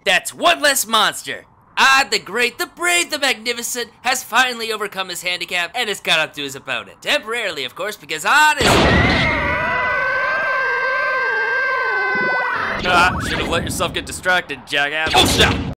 That's one less monster. Odd, the great, the brave, the magnificent has finally overcome his handicap and has caught up to his opponent. Temporarily, of course, because Odd is... Should have let yourself get distracted, jackass. Oh, snap!